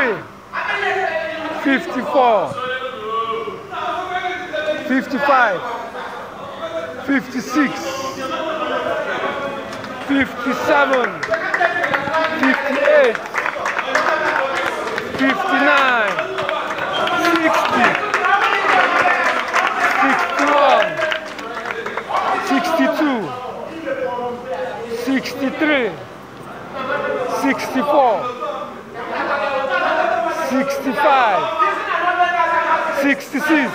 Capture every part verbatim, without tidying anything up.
fifty-three, fifty-four, fifty-five, fifty-six, fifty-seven, fifty-eight, fifty-nine, sixty, sixty-one, sixty-two, sixty-three, sixty-four, sixty-five, sixty-six,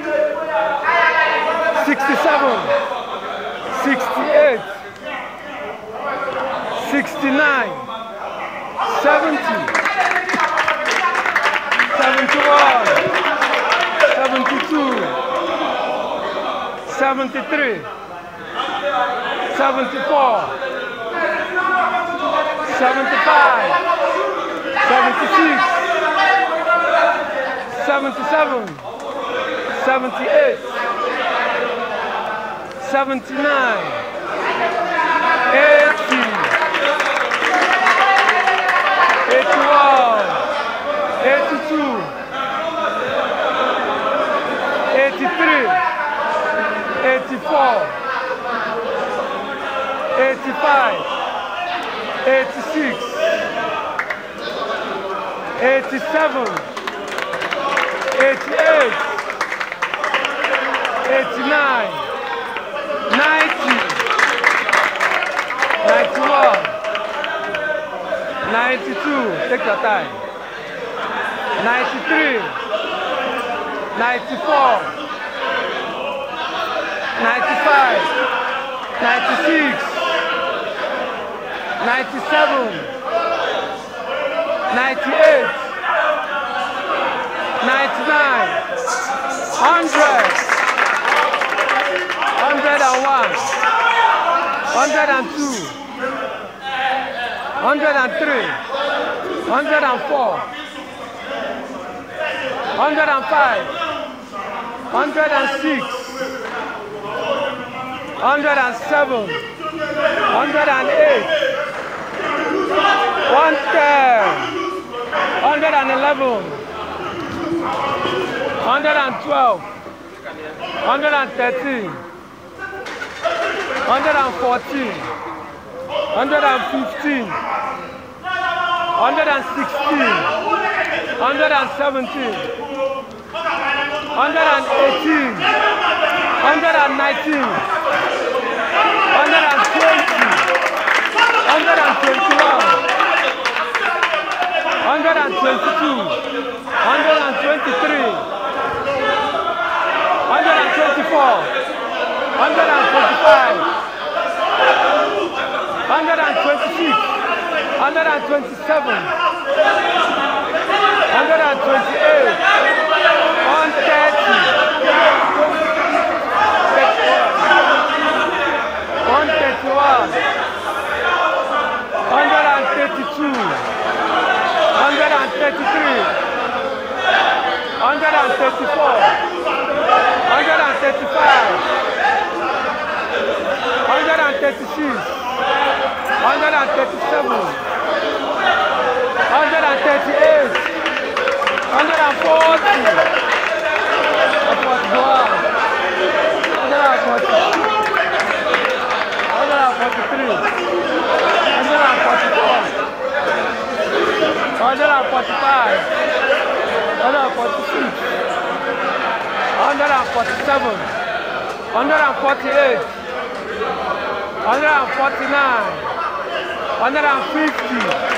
sixty-seven, sixty-eight, sixty-nine, seventy, seventy-one, seventy-two, seventy-three, seventy-four, seventy-five, seventy-six, seventy-seven, seventy-eight, seventy-nine, eighty, eighty-one, eighty-two, eighty-three, eighty-four, eighty-five, eighty-six, eighty-seven, eighty-eight, eighty-nine, ninety, ninety-one, ninety-two, take your time, ninety-three, ninety-four, ninety-five, ninety-six, ninety-seven, ninety-eight, ninety-nine, one hundred, one hundred one, one hundred two, one hundred three, one hundred four, one hundred five, one hundred six, one hundred seven, one hundred eight, one hundred ten, one hundred eleven, one hundred twelve, one hundred thirteen, one hundred fourteen, one hundred fifteen, one hundred sixteen, one hundred seventeen, one hundred eighteen, one hundred nineteen, one hundred twenty, one hundred twenty-one, one hundred twenty-two, one hundred twenty-three, one hundred twenty-four, one hundred twenty-five, one hundred twenty-six, one hundred twenty-seven, one hundred twenty-eight, one hundred thirty, one hundred thirty-one, one hundred thirty-two, one hundred thirty-three, one hundred thirty-four, one hundred thirty-five, one hundred thirty-six, one hundred thirty-seven, one hundred thirty-eight, one hundred forty, one hundred forty-one, one hundred forty-two, one hundred forty-three, one hundred forty-four, one hundred forty-five, one hundred forty-six, one hundred forty-seven, one hundred forty-eight, one hundred forty-nine, one hundred fifty,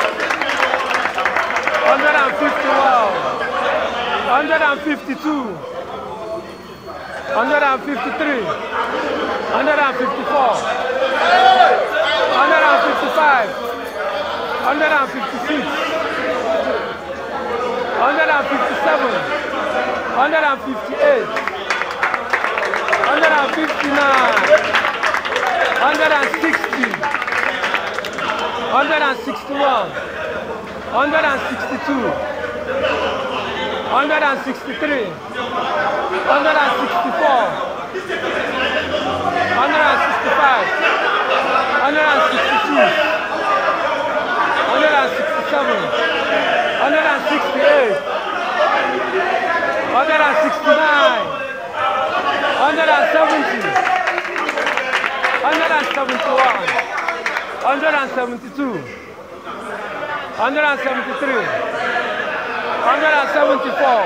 one hundred fifty-one, one hundred fifty-two, one hundred fifty-three, one hundred fifty-four, one hundred fifty-five, one hundred fifty-six, one hundred fifty-seven, one hundred fifty-eight, one hundred fifty-nine, one hundred sixty, one hundred sixty-one, one hundred sixty-two, one hundred sixty-three, one hundred sixty-four, one hundred sixty-five, one hundred sixty-six, one hundred sixty-seven, one hundred sixty-eight, hundred sixty-nine, hundred seventy, hundred seventy-one, hundred seventy-two, hundred seventy-three, hundred seventy-four,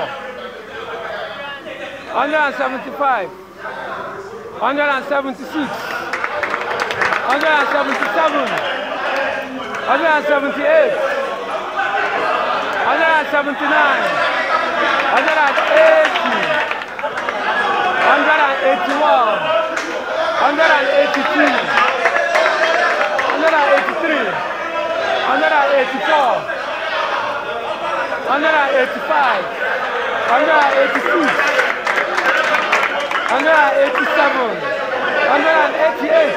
hundred seventy-five, hundred seventy-six, hundred seventy-seven, hundred seventy-eight, hundred seventy-nine, hundred eighty, hundred eighty-one, hundred eighty-two, hundred eighty-three, hundred eighty-four, hundred eighty-five, hundred eighty-six, hundred eighty-seven, hundred eighty-eight,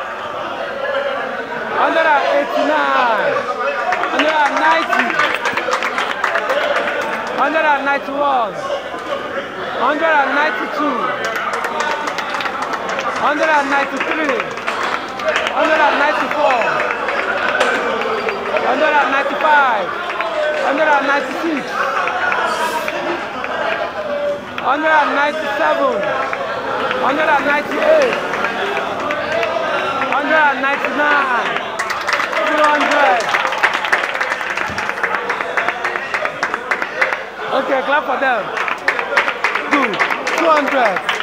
hundred eighty-nine, hundred ninety, hundred ninety-one, hundred ninety-two, hundred ninety-three, hundred ninety-four, hundred ninety-five, hundred ninety-six, hundred ninety-seven, hundred ninety-eight, hundred ninety-nine, two hundred. Okay, clap for them. Good. two hundred.